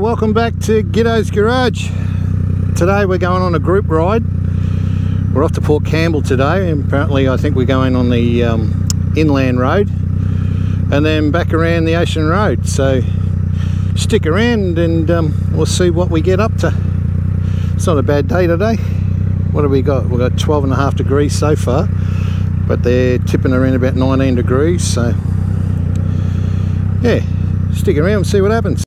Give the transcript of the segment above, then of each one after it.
welcome back to Giddo's Garage. Today we're going on a group ride. We're off to Port Cambell today, and apparently I think we're going on the inland road and then back around the ocean road. So stick around and we'll see what we get up to. It's not a bad day today. What have we got? We've got 12.5 degrees so far, but they're tipping around about 19 degrees. So yeah, stick around and see what happens.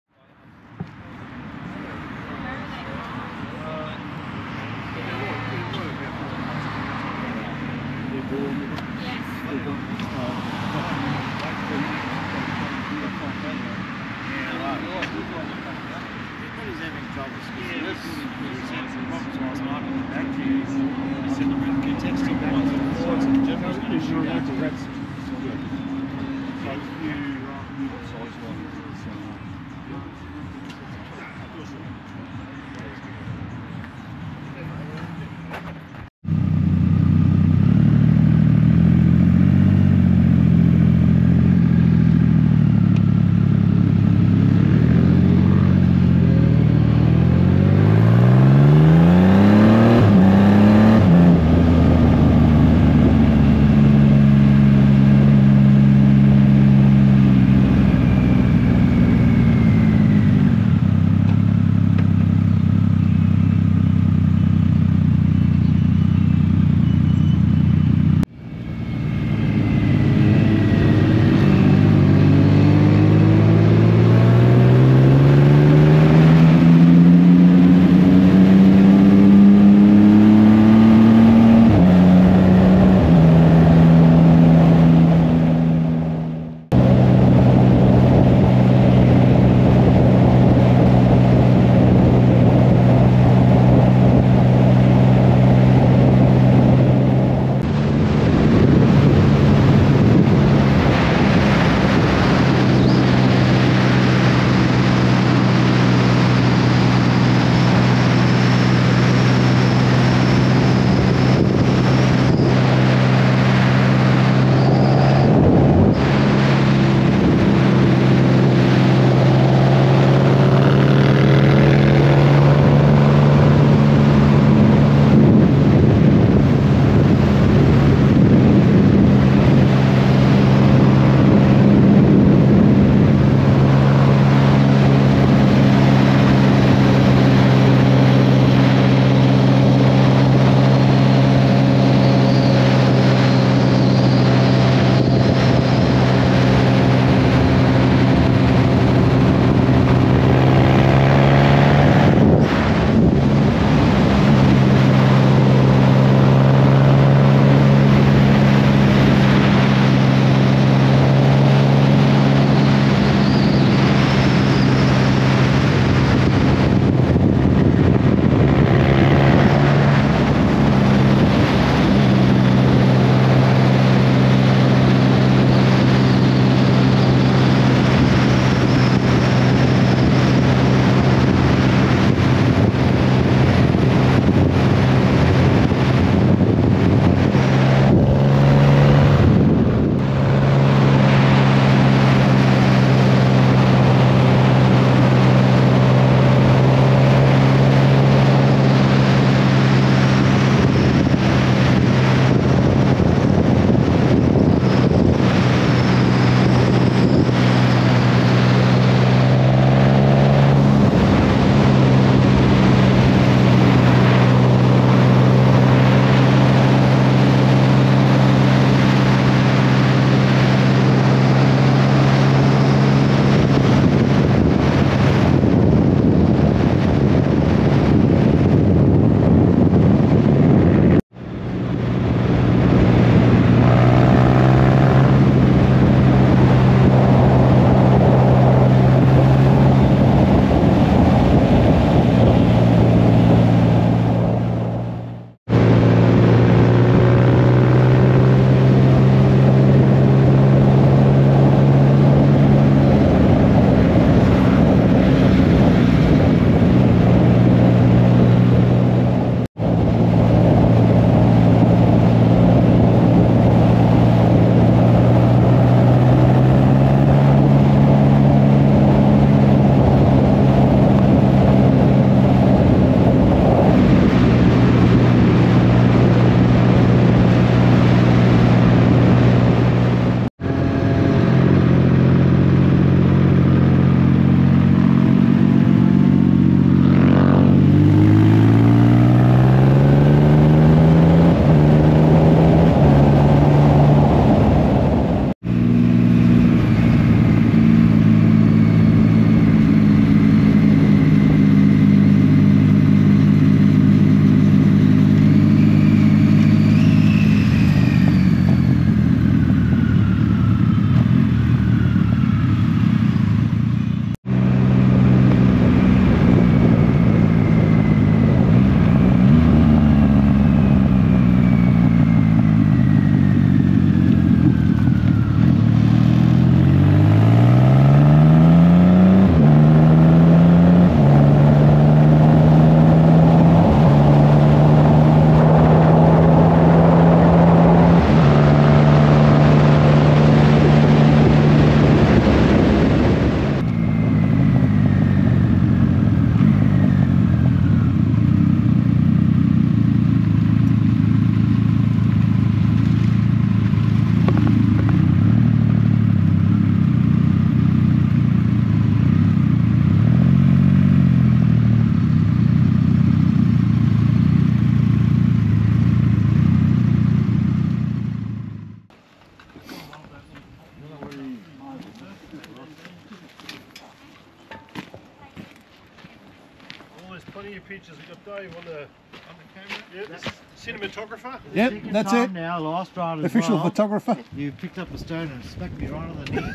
Dave on the camera. Yeah, this is cinematographer. Yep, that's it. Now, last ride as Official well, photographer. You picked up a stone and smacked me right on the knee.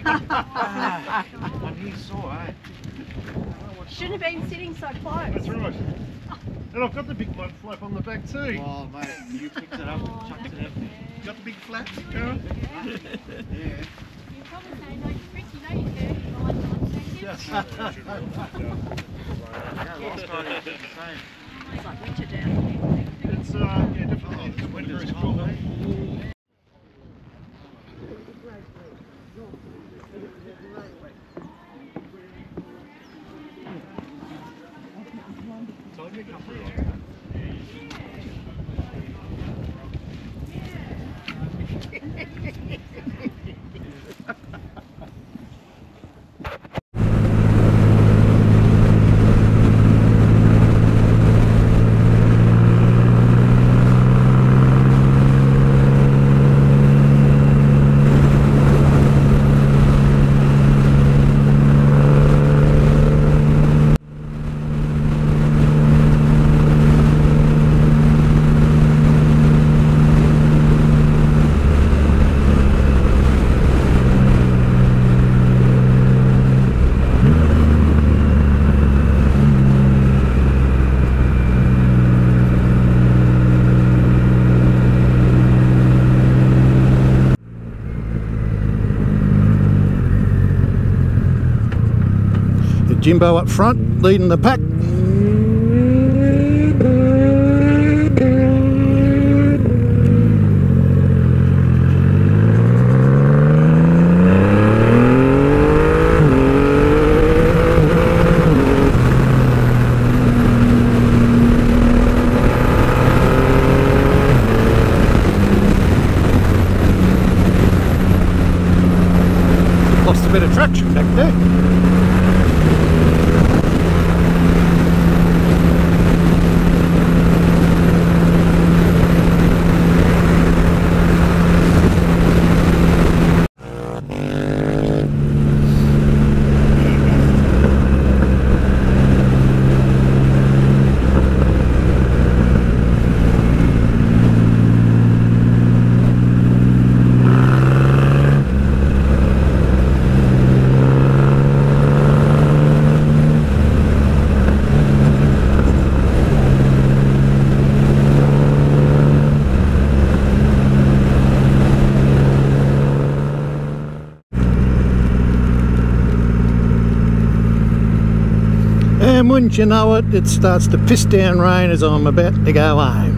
My knee sore, eh? Shouldn't have been sitting so close. That's right. And I've got the big mud flap on the back too. Oh, mate, you picked it up and chucked it at me. Got the big flap, Karen? Yeah. You probably say, no, Chris, you know you're dirty, right? Yeah, last ride it did the same. It's like winter down here. It's, yeah, definitely. This winter's Very cold, cool. eh? Jimbo up front, leading the pack. Lost a bit of traction back there. And wouldn't you know it, it starts to piss down rain as I'm about to go home.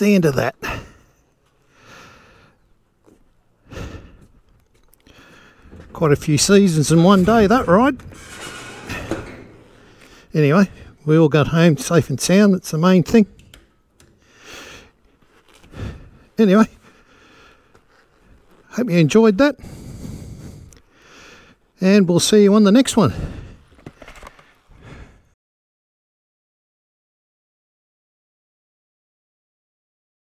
the end of that. Quite a few seasons in one day, that ride. Anyway, we all got home safe and sound. That's the main thing. Anyway, hope you enjoyed that. And we'll see you on the next one.